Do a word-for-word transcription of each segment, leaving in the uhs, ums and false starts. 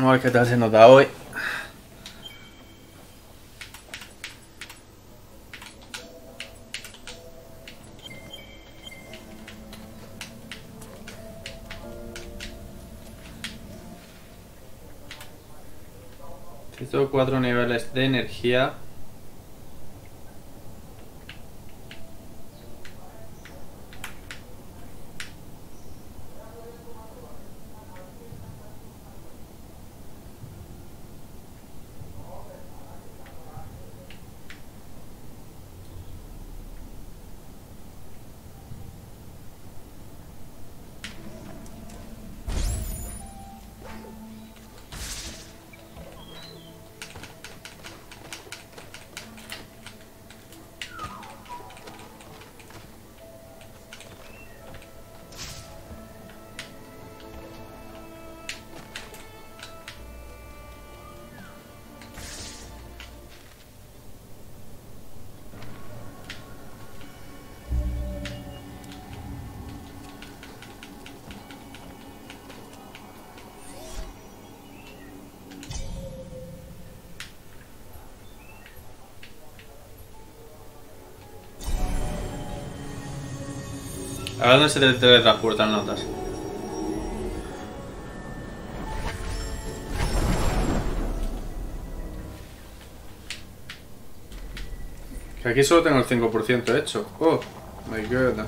Vamos a ver qué tal se nos da hoy. Necesito cuatro niveles de energía. A ver dónde se te teletransportan notas. Que aquí solo tengo el cinco por ciento hecho. Oh, my goodness.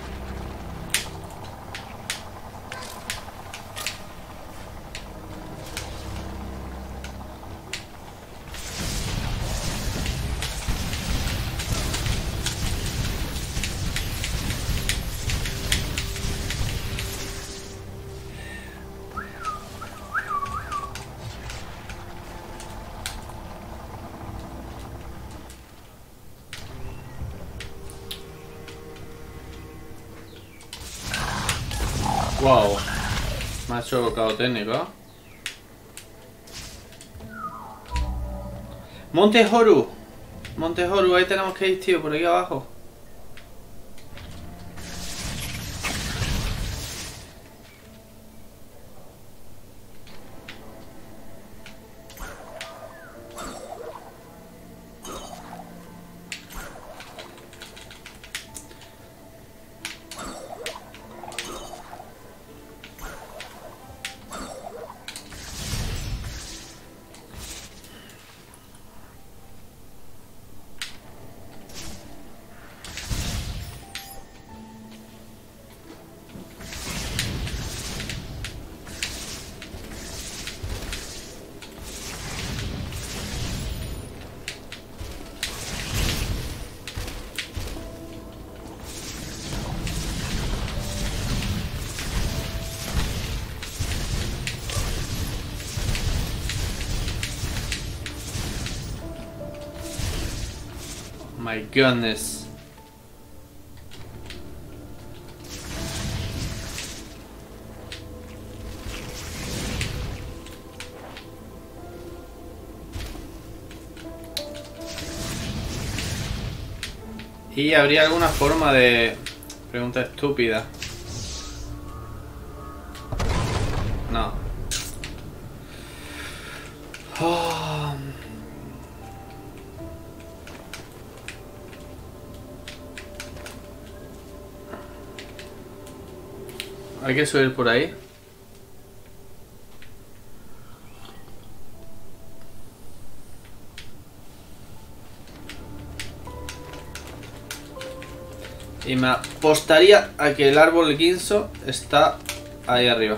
Wow, me ha hecho bocado técnico. Monte Horu. Monte Horu, ahí tenemos que ir, tío, por aquí abajo. My goodness. Y habría alguna forma de... Pregunta estúpida. No. Oh. Hay que subir por ahí. Y me apostaría a que el árbol guinzo está ahí arriba.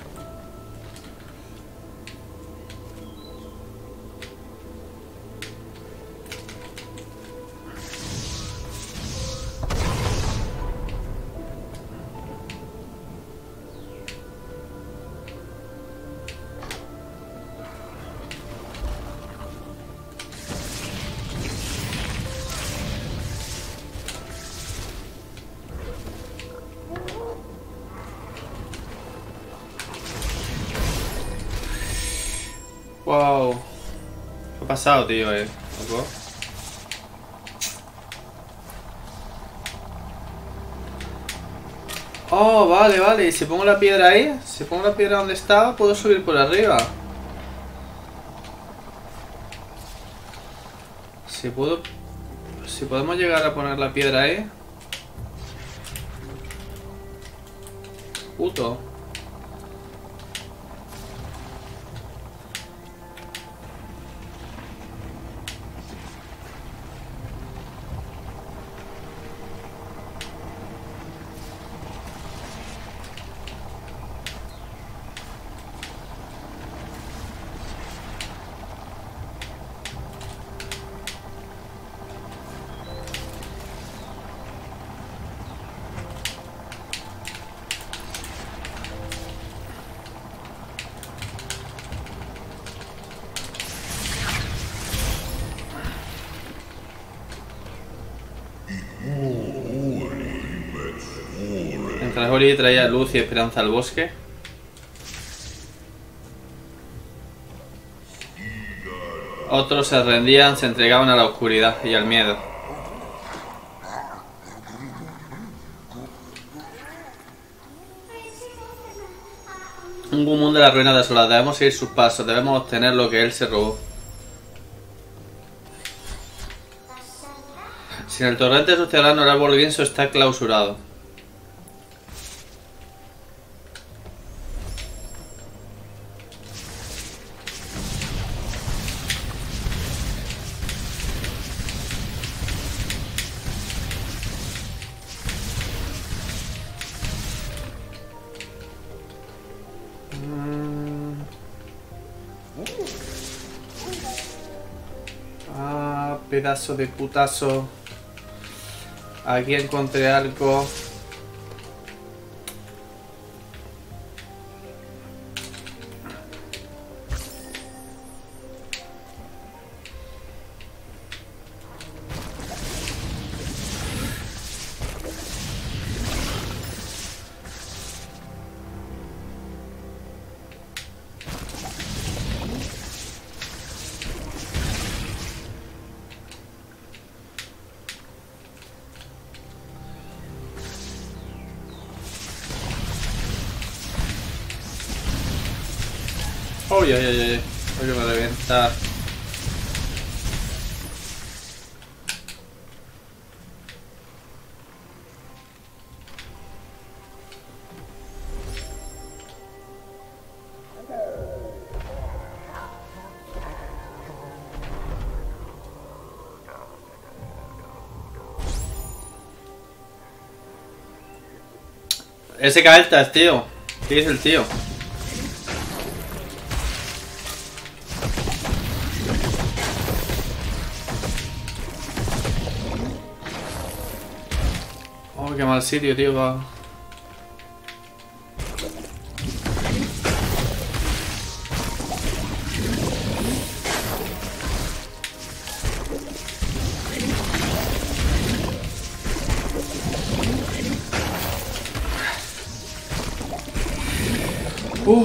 Wow. ¿Qué ha pasado, tío? Eh? ¿Loco? Oh, vale, vale. Y si pongo la piedra ahí, si pongo la piedra donde estaba, puedo subir por arriba. Si puedo... Si podemos llegar a poner la piedra ahí. Puto. Mientras Ori traía luz y esperanza al bosque. Otros se rendían, se entregaban a la oscuridad y al miedo. Un Gumón de la ruina desolada. Debemos seguir sus pasos. Debemos obtener lo que él se robó. Sin el torrente subterráneo, el árbol guinso está clausurado. Ah, pedazo de putazo. Aquí encontré algo. Uy, uy, uy, uy, uy, que me revienta. Ese Kael'thas, tío. ¿Qué dice el tío? Oh, qué mal sitio, tío. Va. Uf.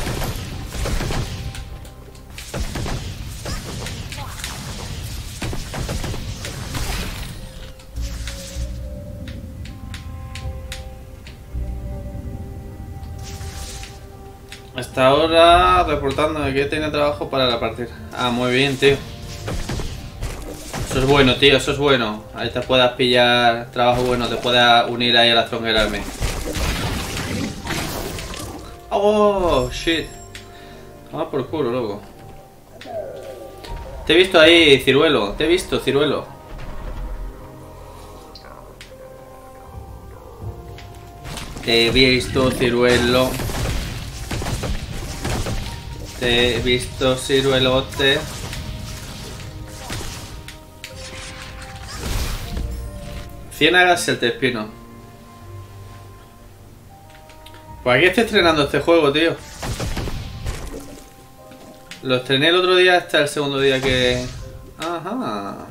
Hasta ahora reportando que tiene trabajo para la partida. Ah, muy bien, tío. Eso es bueno, tío, eso es bueno. Ahí te puedas pillar trabajo bueno, te puedas unir ahí a la Stronger Army. Oh, shit. Ah, por culo, loco. Te he visto ahí, ciruelo. Te he visto, ciruelo. Te he visto, ciruelo. Te he visto, ciruelote. Ciénagas y el Tespino. Pues aquí estoy estrenando este juego, tío. Lo estrené el otro día, hasta el segundo día que... Ajá.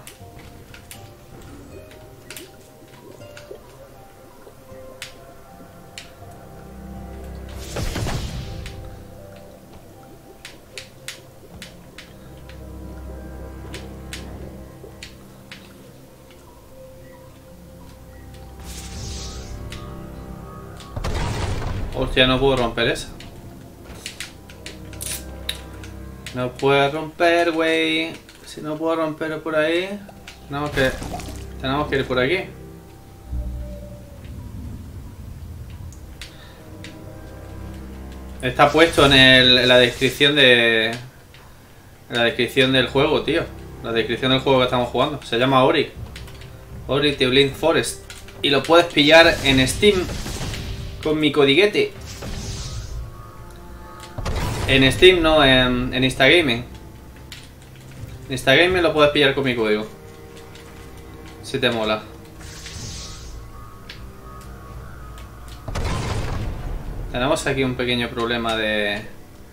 Hostia, no puedo romper esa. No puedo romper, güey. Si no puedo romper por ahí, tenemos que, tenemos que ir por aquí. Está puesto en, el, en la descripción de... En la descripción del juego, tío. La descripción del juego que estamos jugando. Se llama Ori. Ori The Blind Forest. Y lo puedes pillar en Steam. Con mi codiguete. En Steam no, en, en Instagaming. En Instagaming lo puedes pillar con mi código. Si te mola. Tenemos aquí un pequeño problema de...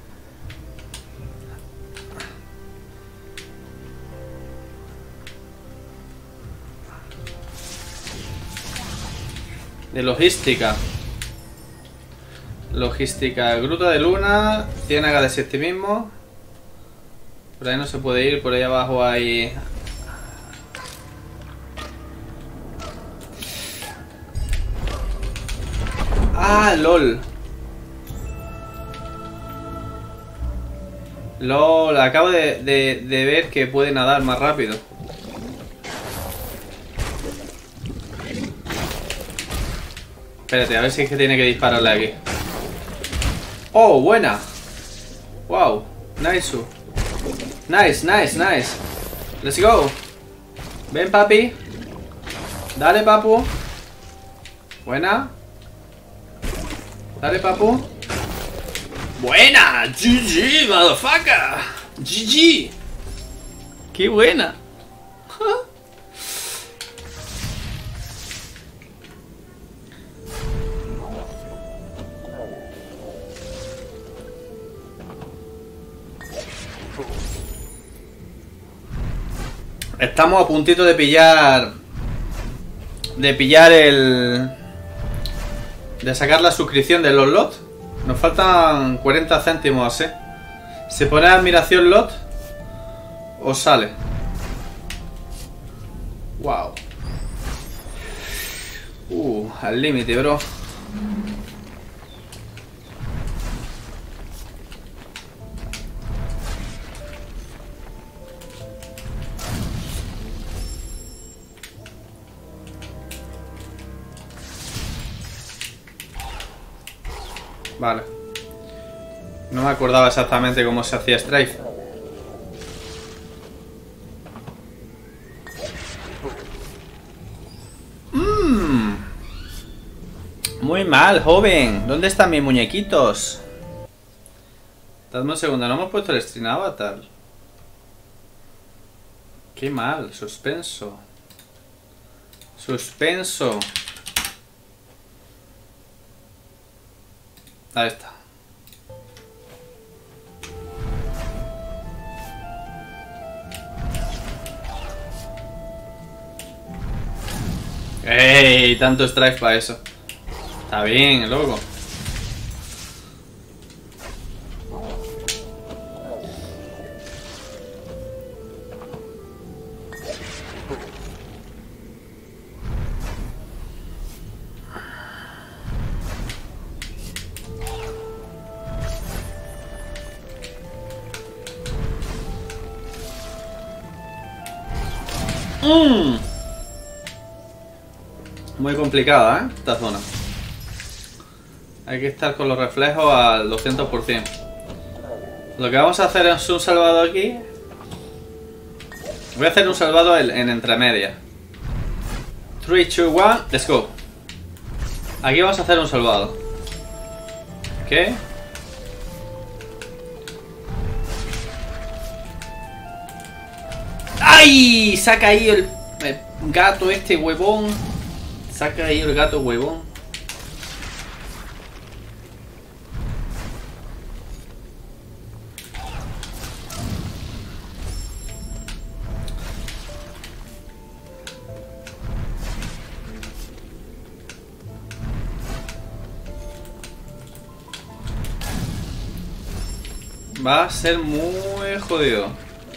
De logística. Logística. Gruta de Luna. Ciénaga de Septimismo. Por ahí no se puede ir. Por ahí abajo hay... Ah, LOL. LOL, acabo de, de, de ver que puede nadar más rápido. Espérate, a ver si es que tiene que dispararle aquí. ¡Oh, buena! ¡Wow! Nice. Nice, nice, nice. Let's go. Ven, papi. Dale, papu. Buena. Dale, papu. ¡Buena! G G, motherfucker. G G. ¡Qué buena! Estamos a puntito de pillar... De pillar el... De sacar la suscripción de los lots. Nos faltan cuarenta céntimos, ¿eh? Se pone admiración lot. Os sale. Wow. Uh, al límite, bro. Vale. No me acordaba exactamente cómo se hacía Strafe. Mmm. Muy mal, joven. ¿Dónde están mis muñequitos? Dadme un segundo, no hemos puesto el Stream Avatar. Qué mal, suspenso. Suspenso. Ahí está. ¡Ey! Tanto strike para eso. Está bien, loco. Mm. Muy complicada, ¿eh? Esta zona. Hay que estar con los reflejos al doscientos por cien. Lo que vamos a hacer es un salvado aquí. Voy a hacer un salvado en, en entremedia. tres, dos, uno, let's go. Aquí vamos a hacer un salvado. ¿Qué? ¡Ay! Saca ahí el, el gato este huevón. Saca ahí el gato huevón. Va a ser muy jodido.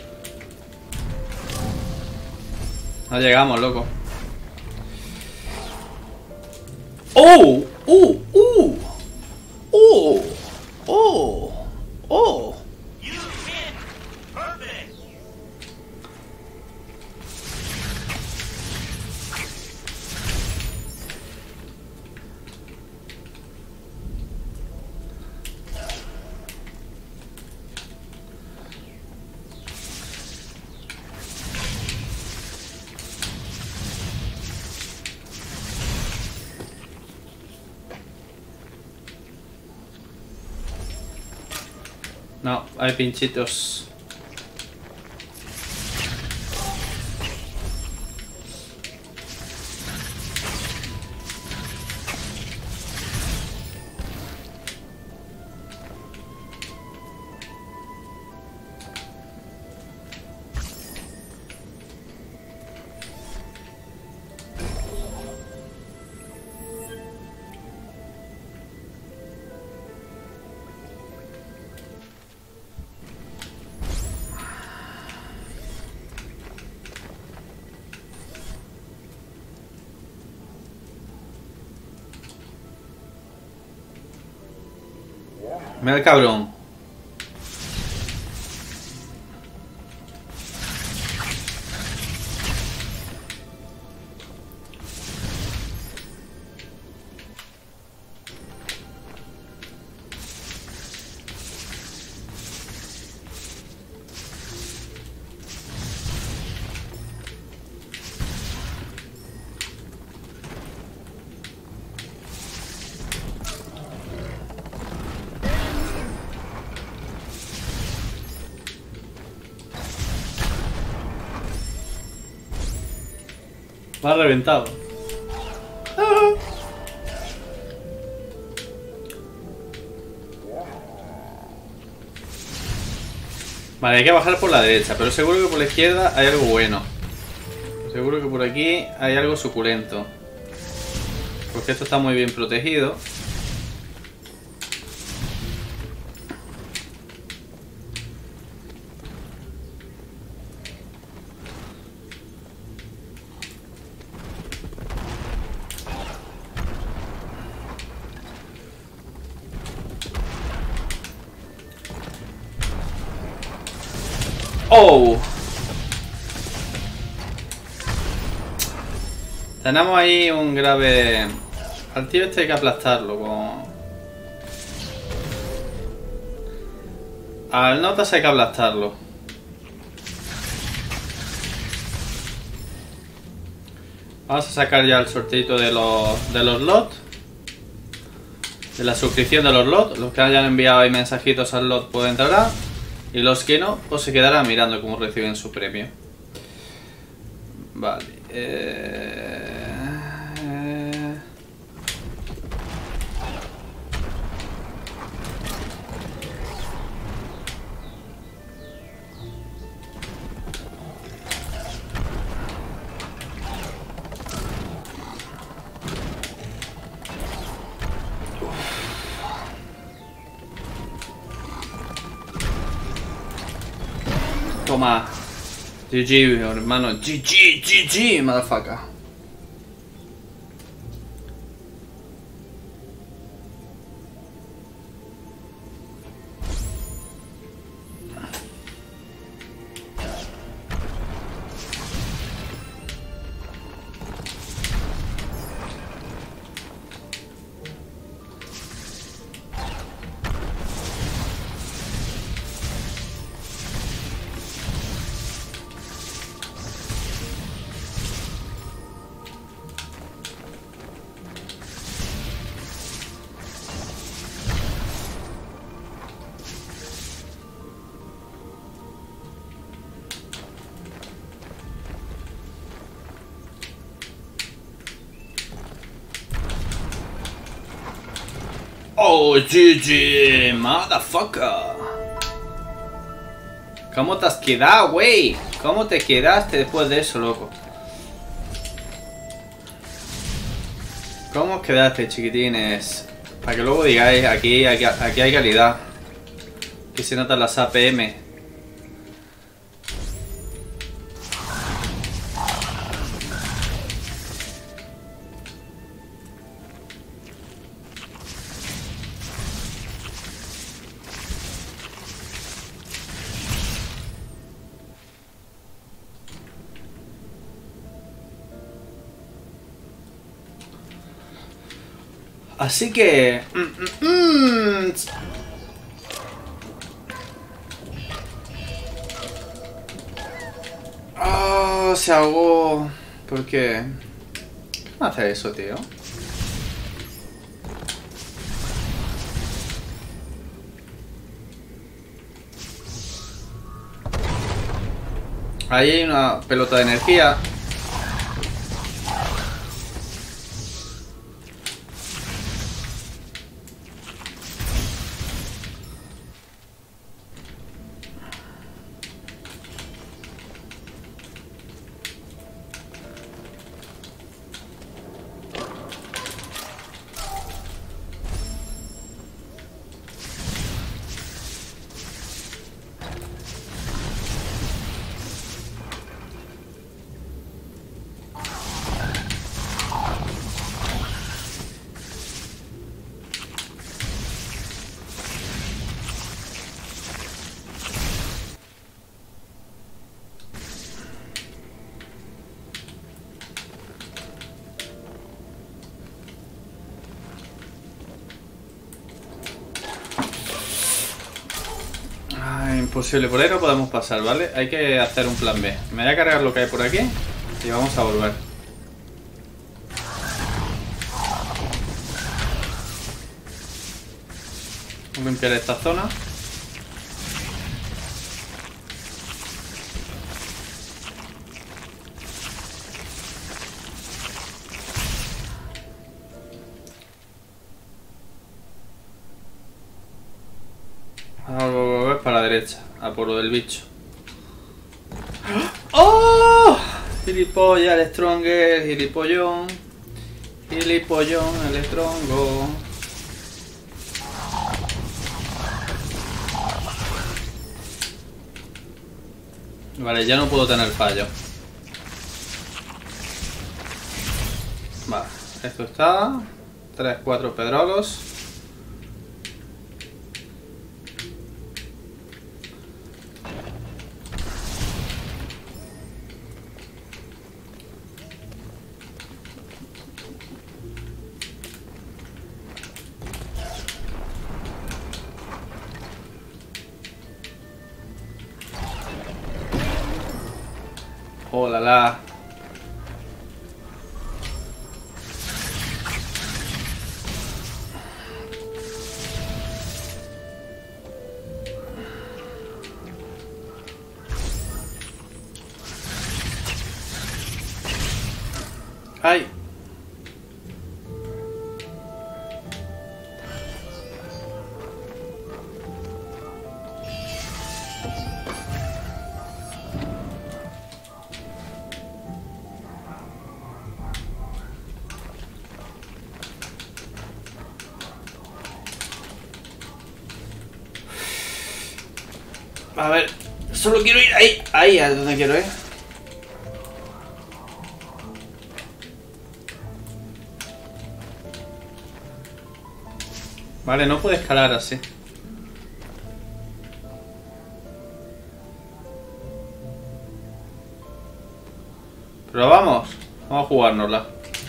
No llegamos, loco. ¡Oh! ¡Oh! ¡Oh! ¡Oh! ¡Oh! ¡Oh! No, hay pinchitos. Mira el cabrón. Me ha reventado. Ah. Vale, hay que bajar por la derecha, pero seguro que por la izquierda hay algo bueno. Seguro que por aquí hay algo suculento. Porque esto está muy bien protegido. ¡Oh! Tenemos ahí un grave... Al tío este hay que aplastarlo con... Al notas hay que aplastarlo. Vamos a sacar ya el sorteito de los, de los lots. De la suscripción de los lots. Los que hayan enviado ahí mensajitos al lot pueden entrar. Y los que no, pues se quedarán mirando cómo reciben su premio. Vale. Eh... eh... Toma. G G, hermano. G G, G G, motherfucker. Oh, G G, motherfucker. ¿Cómo te has quedado, güey? ¿Cómo te quedaste después de eso, loco? ¿Cómo os quedaste, chiquitines? Para que luego digáis, aquí, aquí, aquí hay calidad. Aquí se notan las A P M. Así que... Mm, mm, mm. Oh, se ahogó. ¿Por qué? ¿Cómo hace eso, tío? Ahí hay una pelota de energía. Imposible, por ahí no podemos pasar, ¿vale? Hay que hacer un plan B. Me voy a cargar lo que hay por aquí y vamos a volver. Voy a limpiar esta zona. Ahora volver para la derecha, a por lo del bicho. ¡Oh! Gilipollas, el Stronger, gilipollón. Gilipollón, el Strongo. Vale, ya no puedo tener fallo. Vale, esto está. tres, cuatro pedrolos. Oh la la. Ay. A ver, solo quiero ir ahí, ahí es donde quiero ir. Vale, no puede escalar así. Pero vamos, vamos a jugárnosla.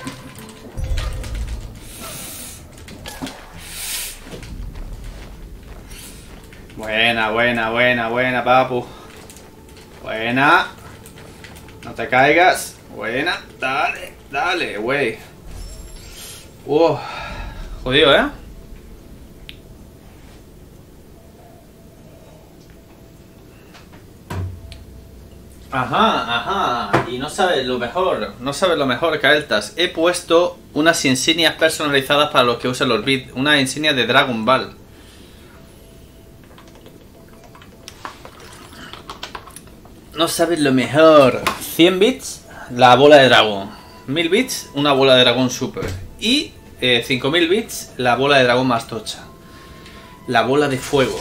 Buena, buena, buena, buena, papu. Buena. No te caigas. Buena. Dale, dale, güey. Uh, jodido, ¿eh? Ajá, ajá. Y no sabes lo mejor. No sabes lo mejor, Kael'thas. He puesto unas insignias personalizadas para los que usen los bits. Una insignia de Dragon Ball. No sabes lo mejor. cien bits, la bola de dragón. mil bits, una bola de dragón super. Y eh, cinco mil bits, la bola de dragón más tocha. La bola de fuego.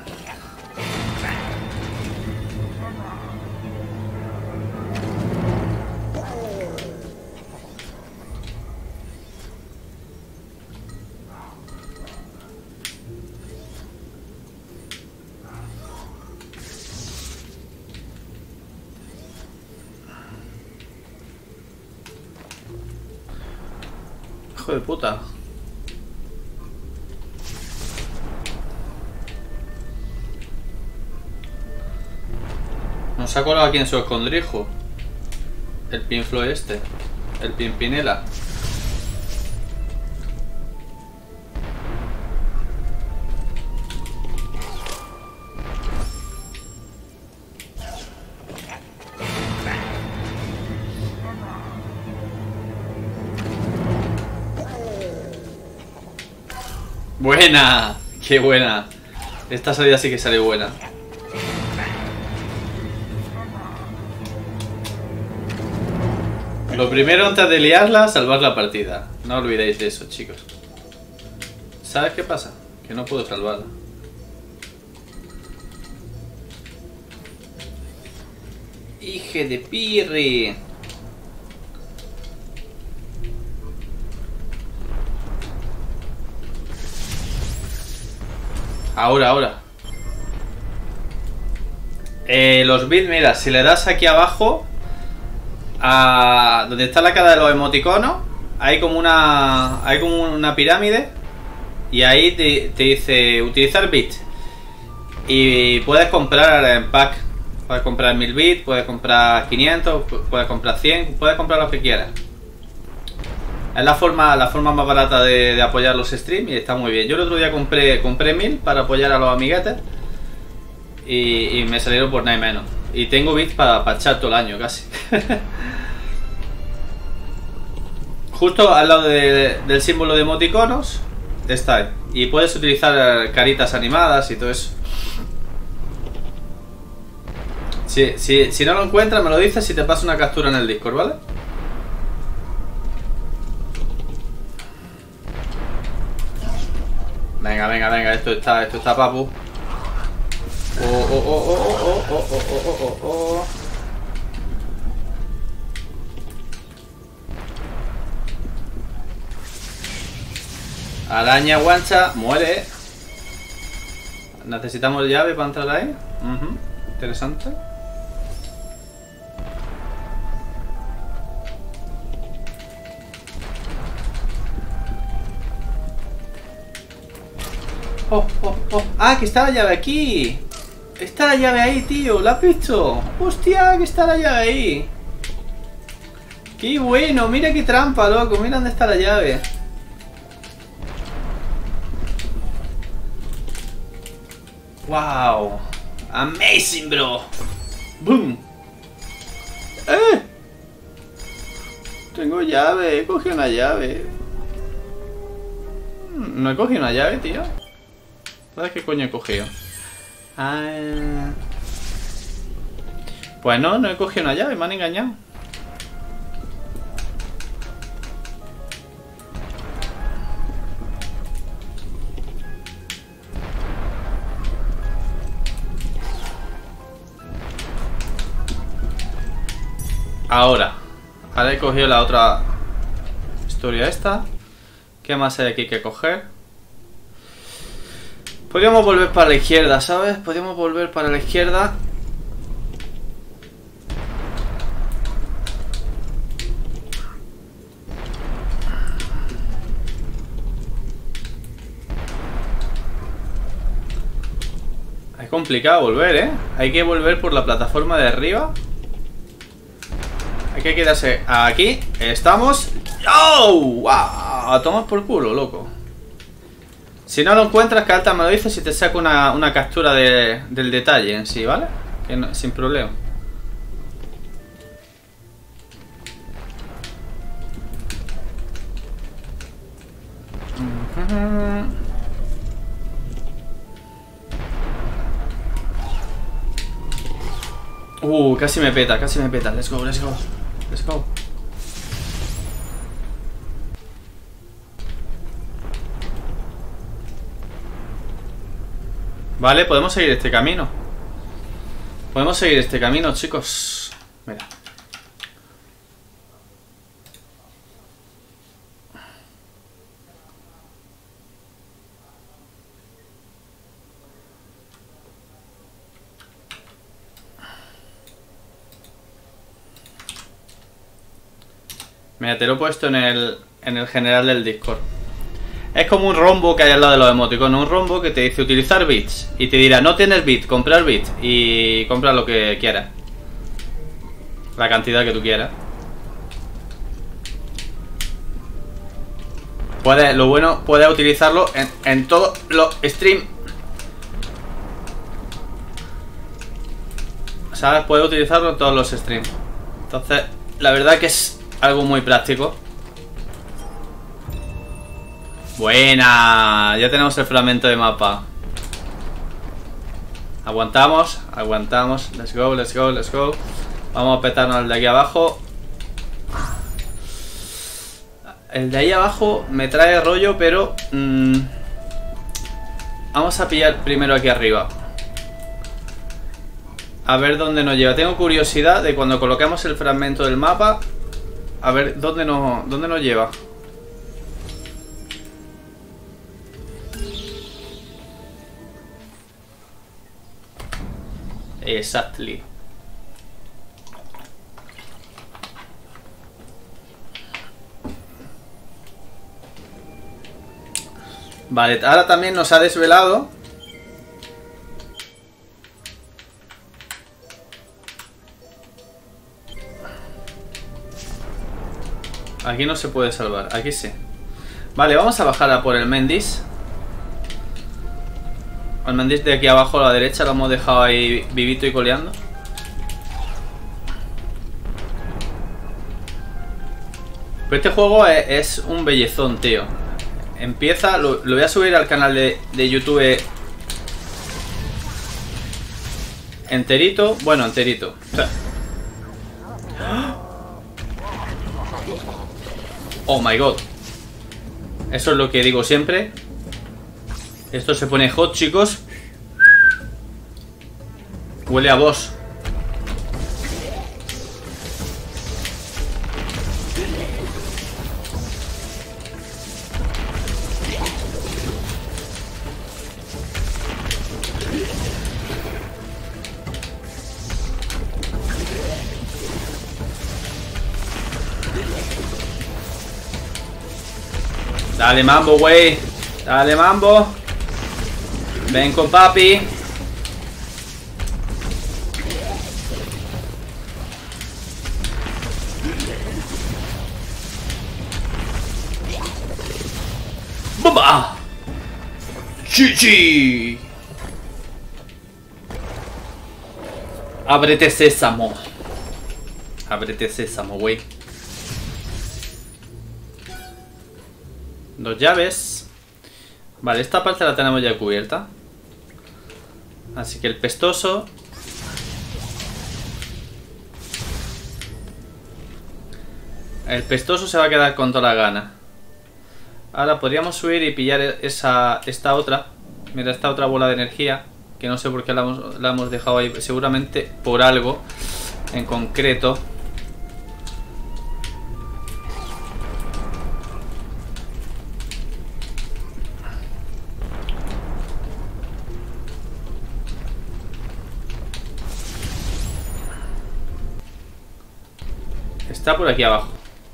Hijo de puta. Nos ha colado aquí en su escondrijo. El pinflo este. El Pimpinela. ¡Buena! ¡Qué buena! Esta salida sí que sale buena. Lo primero antes de liarla, salvar la partida. No olvidéis de eso, chicos. ¿Sabes qué pasa? Que no puedo salvarla. ¡Hije de pirri! Ahora, ahora. Eh, los bits, mira, si le das aquí abajo, a donde está la cara de los emoticonos, hay como una hay como una pirámide y ahí te, te dice utilizar bits y puedes comprar en pack. Puedes comprar mil bits, puedes comprar quinientos, puedes comprar cien, puedes comprar lo que quieras. Es la forma, la forma más barata de, de apoyar los streams y está muy bien. Yo el otro día compré compré mil para apoyar a los amiguetes y, y me salieron por nada y menos. Y tengo bits para, para echar todo el año casi. Justo al lado de, del símbolo de emoticonos está. Y puedes utilizar caritas animadas y todo eso. Si, si, si no lo encuentras me lo dices y te paso una captura en el Discord, ¿vale? Venga, venga, venga, esto está, esto está papu. Oh, oh, oh, oh, oh, oh, oh, oh, oh, oh. Araña guancha, muere. Necesitamos llave para entrar ahí. Uh-huh. Interesante. Oh, oh, oh. Ah, que está la llave aquí. Está la llave ahí, tío. ¿La has visto? Hostia, que está la llave ahí. Qué bueno. Mira qué trampa, loco. Mira dónde está la llave. Wow. Amazing, bro. Boom. Eh. Tengo llave. He cogido una llave. No he cogido una llave, tío. ¿Sabes qué coño he cogido? Ah. Pues no, no he cogido una llave, me han engañado. Ahora. Ahora he cogido la otra historia esta. ¿Qué más hay aquí que coger? Podríamos volver para la izquierda, ¿sabes? Podríamos volver para la izquierda. Es complicado volver, ¿eh? Hay que volver por la plataforma de arriba. Hay que quedarse aquí. Estamos. ¡Oh! ¡Wow! Tomas por culo, loco. Si no lo encuentras, que alta me lo dices y te saco una, una captura de, del detalle en sí, ¿vale? Que no, sin problema. Uh, casi me peta, casi me peta. Let's go, let's go. Let's go. Vale, podemos seguir este camino. Podemos seguir este camino, chicos. Mira. Mira, te lo he puesto en el, en el general del Discord. Es como un rombo que hay al lado de los emoticonos. Un rombo que te dice utilizar bits. Y te dirá, no tienes bits, comprar bits. Y compra lo que quieras. La cantidad que tú quieras. Puedes, lo bueno, puedes utilizarlo en, en todos los streams. ¿Sabes? Puedes utilizarlo en todos los streams. Entonces, la verdad que es algo muy práctico. Buena. Ya tenemos el fragmento de mapa. Aguantamos, aguantamos. Let's go, let's go, let's go. Vamos a petarnos el de aquí abajo. El de ahí abajo me trae rollo, pero... Mmm, vamos a pillar primero aquí arriba. A ver dónde nos lleva. Tengo curiosidad de cuando coloquemos el fragmento del mapa. A ver dónde nos, dónde nos lleva. Exactly. Vale, ahora también nos ha desvelado. Aquí no se puede salvar, aquí sí. Vale, vamos a bajar a por el Mendis. El Mendis de aquí abajo a la derecha lo hemos dejado ahí vivito y coleando. Pero este juego es, es un bellezón, tío. Empieza, lo, lo voy a subir al canal de, de YouTube enterito. Bueno, enterito. O sea, oh my god. Eso es lo que digo siempre. Esto se pone hot, chicos. Huele a boss. Dale mambo, güey. Dale mambo. Ven con papi. ¡Bomba! ¡Chichi! Ábrete sésamo. Ábrete sésamo, güey. Dos llaves. Vale, esta parte la tenemos ya cubierta. Así que el pestoso. El pestoso se va a quedar con toda la gana. Ahora podríamos subir y pillar esa, esta otra. Mira, esta otra bola de energía. Que no sé por qué la hemos, la hemos dejado ahí. Seguramente por algo en concreto. Está por aquí abajo.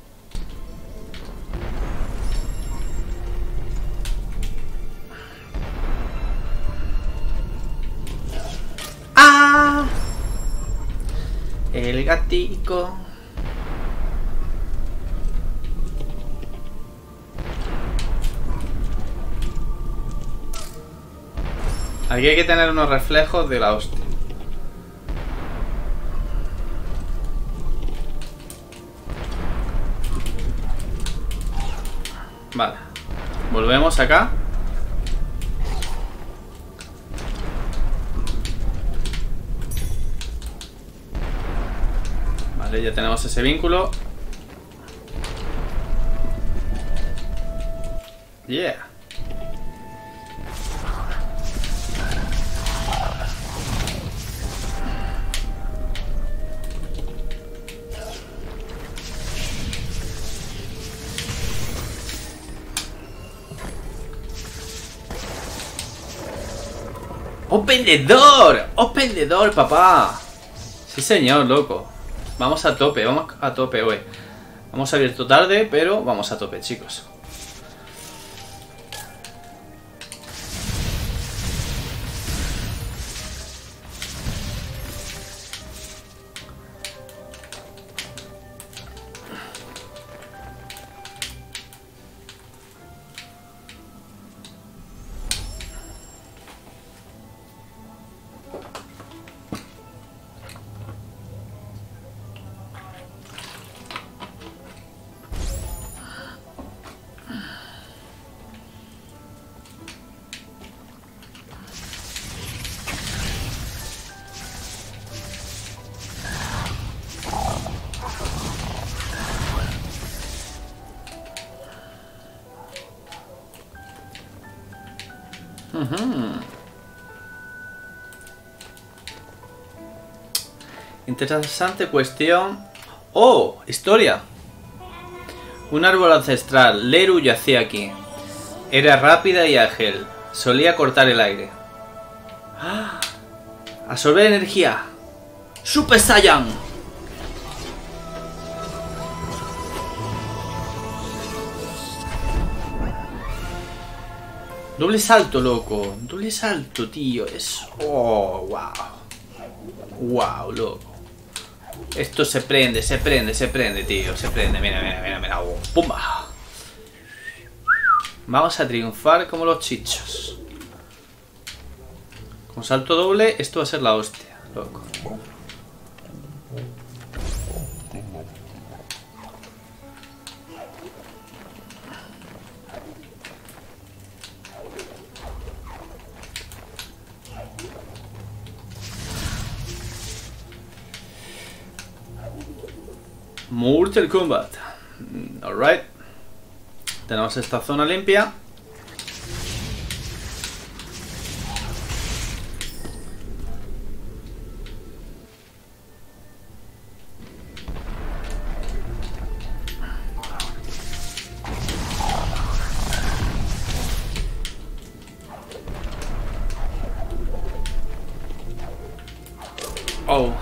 ¡Ah! El gatico. Aquí hay que tener unos reflejos de la hostia. Vale. Volvemos acá. Vale, ya tenemos ese vínculo. Yeah. ¡Open the door! ¡Open the door, papá! Sí, señor, loco. Vamos a tope, vamos a tope hoy. Hemos abierto tarde, pero vamos a tope, chicos. Uh-huh. Interesante cuestión. ¡Oh! Historia. Un árbol ancestral. Leru yacía aquí. Era rápida y ágil. Solía cortar el aire. ¡Ah! Absorber energía. ¡Super Saiyan! Doble salto, loco. Doble salto, tío. Es... Oh, wow. Wow, loco. Esto se prende, se prende, se prende, tío. Se prende. Mira, mira, mira, mira. Oh, ¡pumba! Vamos a triunfar como los chichos. Con salto doble, esto va a ser la hostia, loco. Mortal Kombat. Alright. Tenemos esta zona limpia. Oh.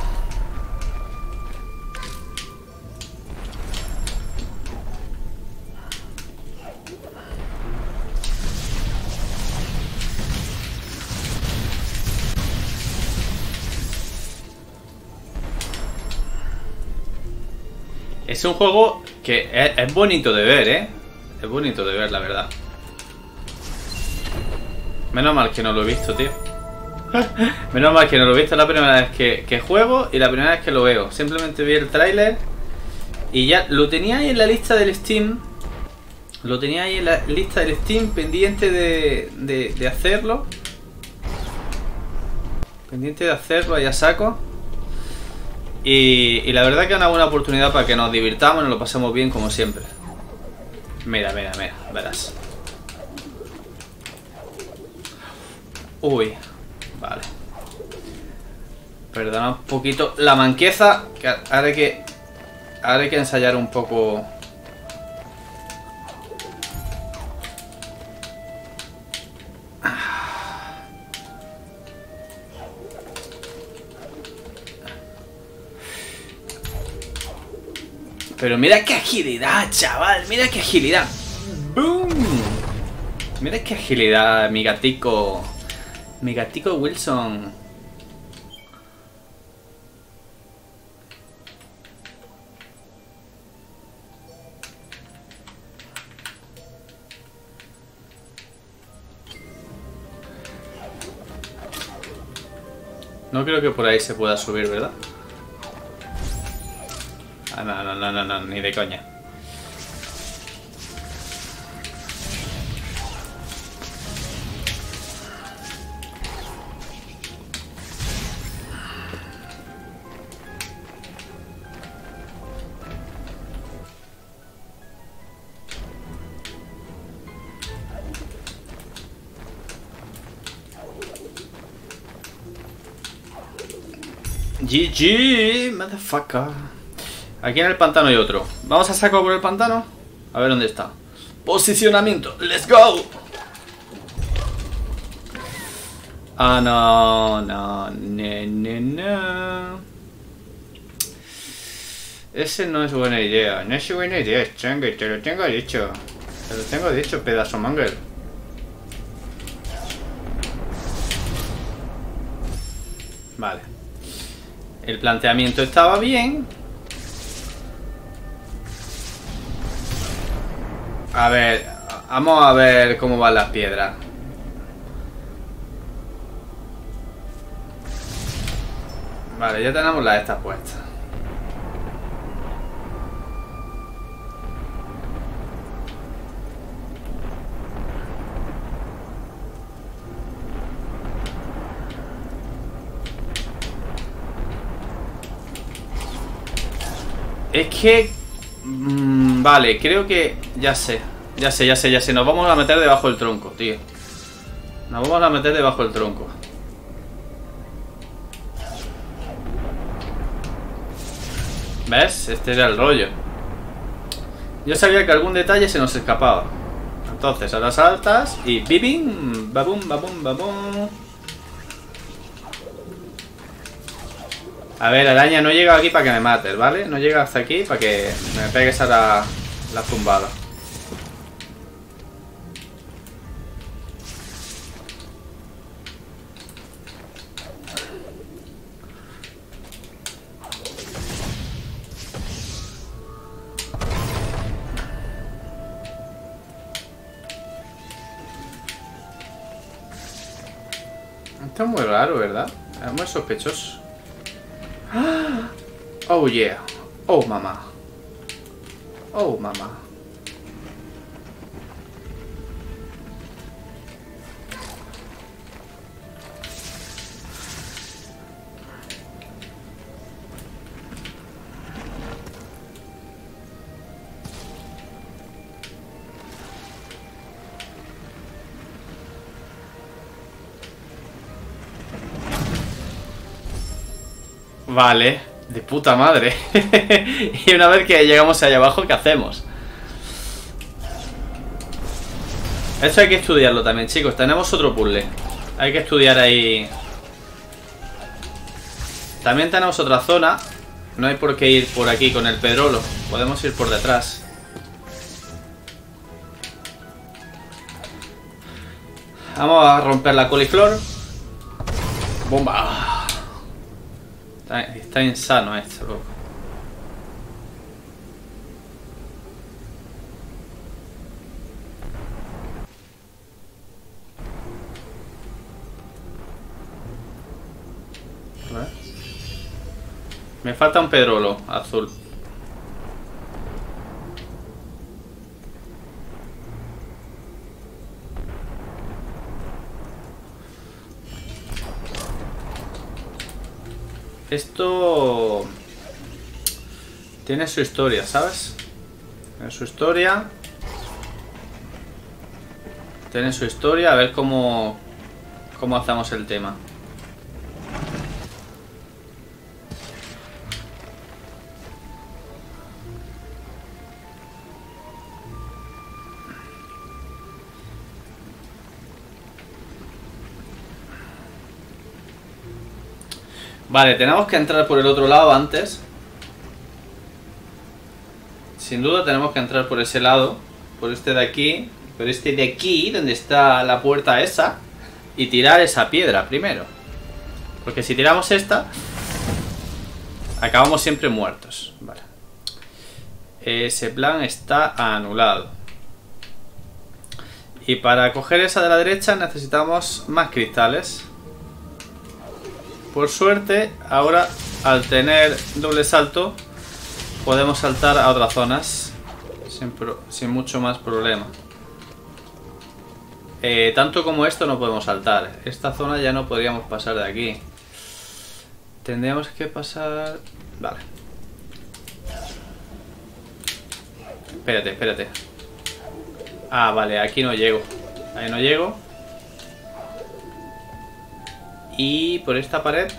Es un juego que es, es bonito de ver, ¿eh? Es bonito de ver, la verdad. Menos mal que no lo he visto, tío. Menos mal que no lo he visto. Es la primera vez que, que juego y la primera vez que lo veo. Simplemente vi el tráiler y ya lo tenía ahí en la lista del Steam. Lo tenía ahí en la lista del Steam pendiente de, de, de hacerlo. Pendiente de hacerlo, ahí a saco. Y, y la verdad que es una buena oportunidad para que nos divirtamos y nos lo pasemos bien como siempre. Mira, mira, mira, verás. Uy, vale. Perdona un poquito la manqueza, que ahora hay que, ahora hay que ensayar un poco. Pero mira qué agilidad, chaval. Mira qué agilidad. ¡Boom! Mira qué agilidad, mi gatico. Mi gatico Wilson. No creo que por ahí se pueda subir, ¿verdad? Ah, no, no, no, no, no, ni de coña. G G, motherfucker. Aquí en el pantano hay otro. Vamos a saco por el pantano. A ver dónde está. Posicionamiento. Let's go. Ah, no, no, no, no, no. Ese no es buena idea. No es buena idea, chango. Te lo tengo dicho. Te lo tengo dicho, pedazo mangel. Vale. El planteamiento estaba bien. A ver, vamos a ver cómo van las piedras. Vale, ya tenemos las estas puestas. Es que... Mmm, vale, creo que... Ya sé. Ya sé, ya sé, ya sé. Nos vamos a meter debajo del tronco, tío. Nos vamos a meter debajo del tronco. ¿Ves? Este era el rollo. Yo sabía que algún detalle se nos escapaba. Entonces, a las altas y bibim, babum, babum, babum. A ver, araña, no llega aquí para que me mates, ¿vale? No llega hasta aquí para que me pegues a la, la zumbada. Esto es muy raro, ¿verdad? Es muy sospechoso. Oh yeah. Oh mamá. Oh mamá. Vale, de puta madre. Y una vez que llegamos allá abajo, ¿qué hacemos? Esto hay que estudiarlo también, chicos. Tenemos otro puzzle. Hay que estudiar ahí. También tenemos otra zona. No hay por qué ir por aquí con el pedrolo. Podemos ir por detrás. Vamos a romper la coliflor. Bomba. Está, está insano esto, loco. A ver. Me falta un pedrolo azul. Esto tiene su historia, ¿sabes? Tiene su historia. Tiene su historia. A ver cómo, cómo hacemos el tema. Vale, tenemos que entrar por el otro lado antes. Sin duda tenemos que entrar por ese lado. Por este de aquí. Por este de aquí, donde está la puerta esa. Y tirar esa piedra primero. Porque si tiramos esta, acabamos siempre muertos. Vale. Ese plan está anulado. Y para coger esa de la derecha necesitamos más cristales. Por suerte, ahora al tener doble salto, podemos saltar a otras zonas sin, pro, sin mucho más problema. Eh, tanto como esto no podemos saltar. Esta zona ya no podríamos pasar de aquí. Tendríamos que pasar... Vale. Espérate, espérate. Ah, vale, aquí no llego. Ahí no llego. Y por esta pared.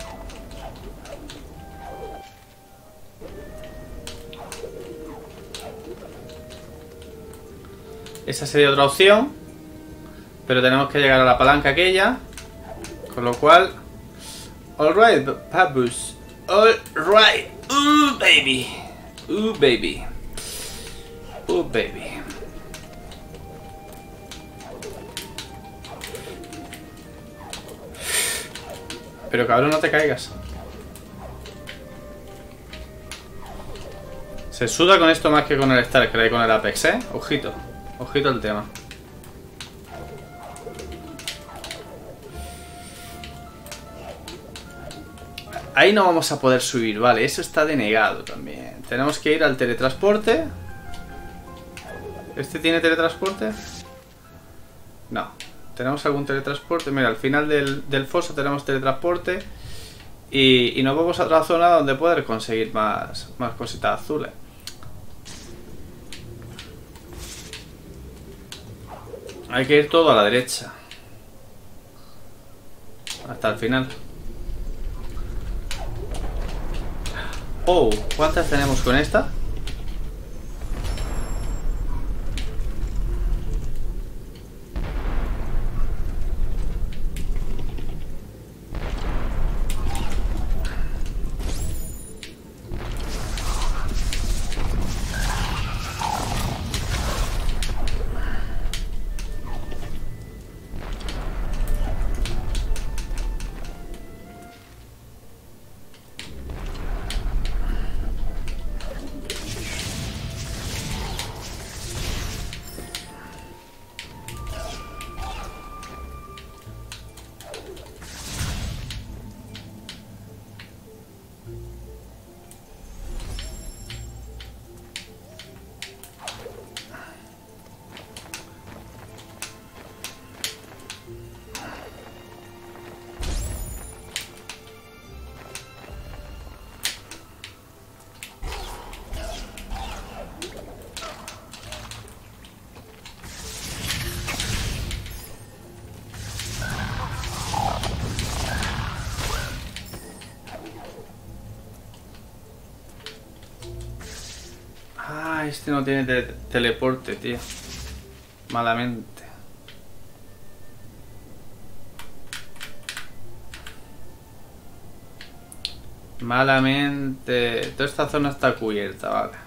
Esa sería otra opción. Pero tenemos que llegar a la palanca aquella. Con lo cual... Alright, Papus. Alright. Uh, baby. Uh, baby. Uh, baby. Pero cabrón, no te caigas. Se suda con esto más que con el Starcraft y con el Apex, ¿eh? Ojito. Ojito el tema. Ahí no vamos a poder subir, vale. Eso está denegado también. Tenemos que ir al teletransporte. ¿Este tiene teletransporte? No. ¿Tenemos algún teletransporte? Mira, al final del, del foso tenemos teletransporte. Y, y nos vamos a otra zona donde poder conseguir más, más cositas azules. Hay que ir todo a la derecha. hasta el final. Oh, ¿cuántas tenemos con esta? Ah, este no tiene te teleporte, tío. Malamente. Malamente. Toda esta zona está cubierta, vale.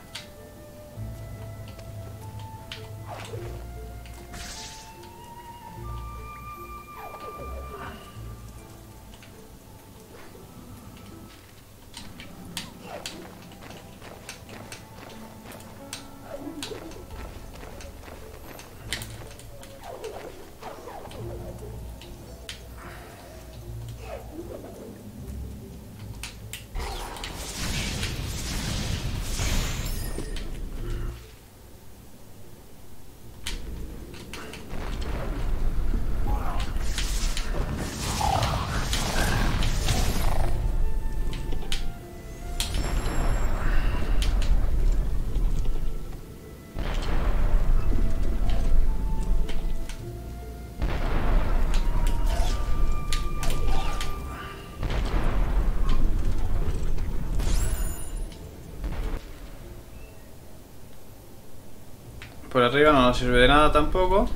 Por arriba no nos sirve de nada tampoco.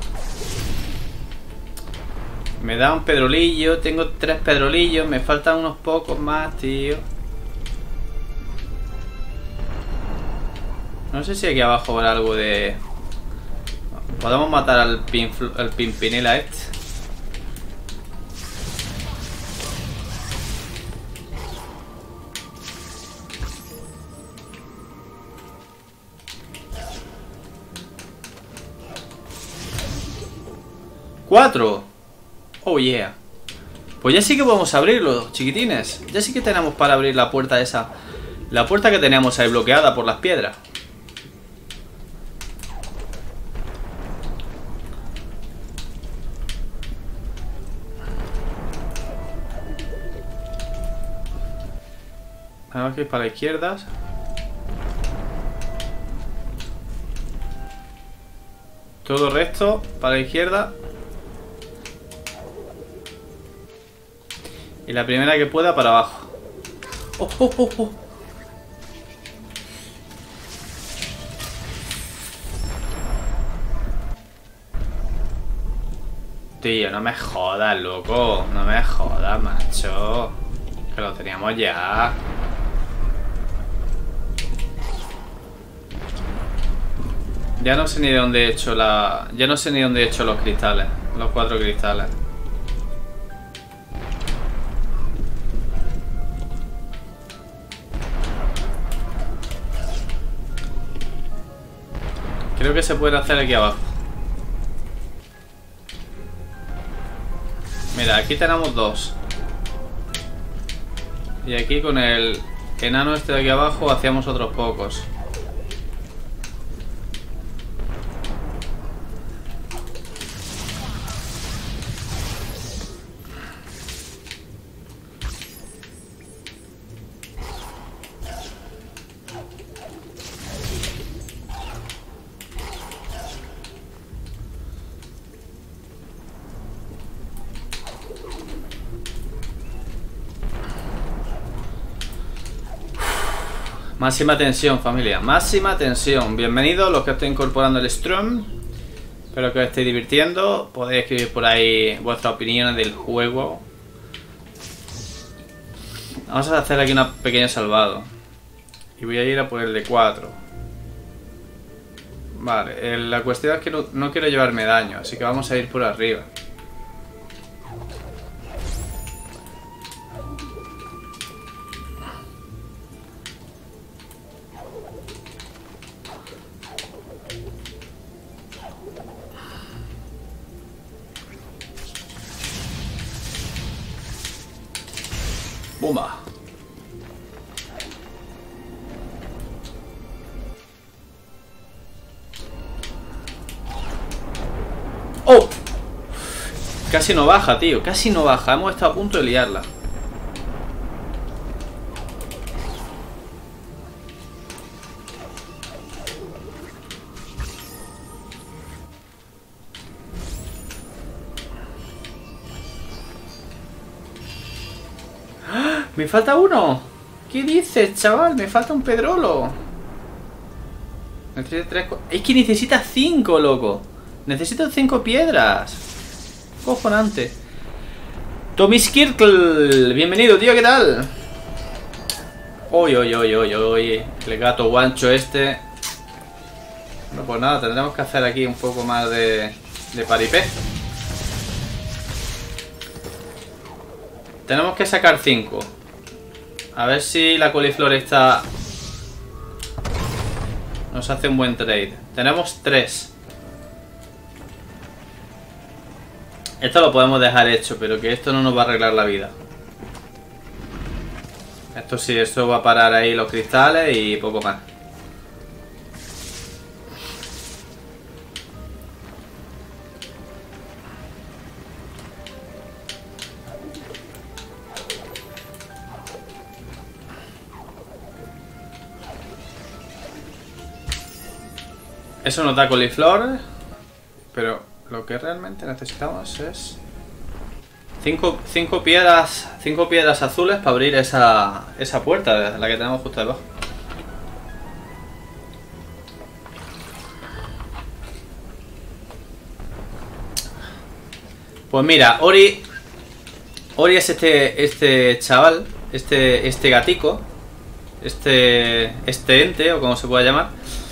Me da un pedrolillo. Tengo tres pedrolillos. Me faltan unos pocos más, tío. No sé si aquí abajo habrá algo de... Podemos matar al, pin, al Pimpinela este. ¡Cuatro! Oh yeah. Pues ya sí que podemos abrirlo, chiquitines. Ya sí que tenemos para abrir la puerta esa. La puerta que teníamos ahí bloqueada por las piedras. Tenemos que ir para la izquierda. Todo recto, para la izquierda. Y la primera que pueda para abajo. ¡Oh, oh, oh, oh! Tío, no me jodas, loco. No me jodas, macho. Que lo teníamos ya. Ya no sé ni de dónde he hecho la... Ya no sé ni dónde he hecho los cristales. Los cuatro cristales. Creo que se puede hacer aquí abajo. Mira, aquí tenemos dos. Y aquí con el enano este de aquí abajo hacíamos otros pocos. Máxima tensión, familia. Máxima tensión. Bienvenidos los que estoy incorporando el stream. Espero que os estéis divirtiendo. Podéis escribir por ahí vuestras opiniones del juego. Vamos a hacer aquí un pequeño salvado. Y voy a ir a por el de cuatro. Vale, la cuestión es que no, no quiero llevarme daño, así que vamos a ir por arriba. ¡Bumba! ¡Oh! Casi no baja, tío. Casi no baja. Hemos estado a punto de liarla. ¡Ah! ¡Me falta uno! ¿Qué dices, chaval? Me falta un pedrolo. Es que necesita cinco, loco. Necesito cinco piedras. Cojonante. Tommy Skirkle, bienvenido, tío, ¿qué tal? Oye, oye, oye, oye, oye. El gato guancho este. Bueno, pues nada, tendremos que hacer aquí un poco más de, de paripé. Tenemos que sacar cinco. A ver si la coliflor está... nos hace un buen trade. Tenemos tres. Esto lo podemos dejar hecho, pero que esto no nos va a arreglar la vida. Esto sí, esto va a parar ahí los cristales y poco más. Eso nos da coliflor, pero lo que realmente necesitamos es cinco, cinco piedras cinco piedras azules para abrir esa, esa puerta, la que tenemos justo debajo. Pues mira, Ori Ori es este este chaval, este este gatico, este este ente o como se pueda llamar.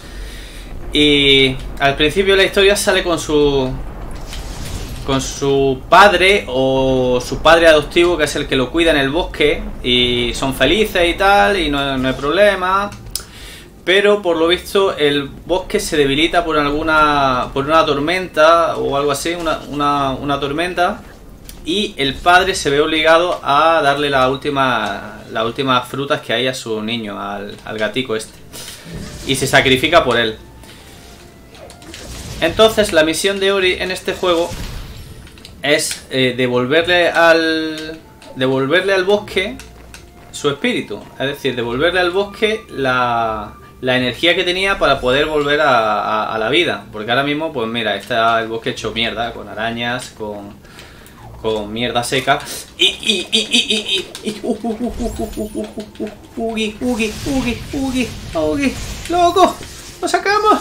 Y al principio de la historia sale con su con su padre o su padre adoptivo, que es el que lo cuida en el bosque, y son felices y tal, y no, no hay problema. Pero por lo visto el bosque se debilita por alguna por una tormenta o algo así, una, una, una tormenta, y el padre se ve obligado a darle la última, las últimas frutas que hay a su niño, al, al gatico este, y se sacrifica por él. Entonces la misión de Ori en este juego es eh, devolverle al devolverle al bosque su espíritu, es decir, devolverle al bosque la, la energía que tenía para poder volver a, a, a la vida, porque ahora mismo, pues mira, está el bosque hecho mierda, con arañas, con, con mierda seca y y y y y y uh, uh, uh, uh, uh, uh, uh, ugi, ugi, ugi, ugi, ugi, loco, lo sacamos.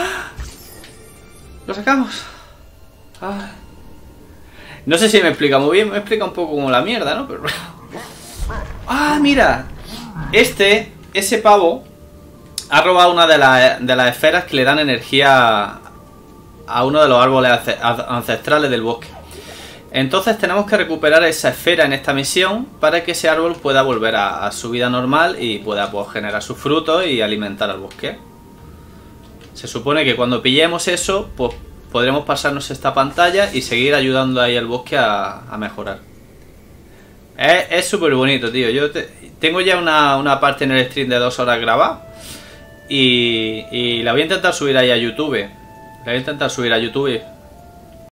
Lo sacamos. Ah. No sé si me explica muy bien. Me explica un poco como la mierda, ¿no? Pero... ah, mira. Este, ese pavo ha robado una de, la, de las esferas que le dan energía a uno de los árboles ancestrales del bosque. Entonces tenemos que recuperar esa esfera en esta misión para que ese árbol pueda volver a, a su vida normal y pueda, pues, generar sus frutos y alimentar al bosque. Se supone que cuando pillemos eso, pues podremos pasarnos esta pantalla y seguir ayudando ahí al bosque a, a mejorar. Es súper bonito, tío. Yo te, tengo ya una, una parte en el stream de dos horas grabada. Y, y la voy a intentar subir ahí a YouTube. La voy a intentar subir a YouTube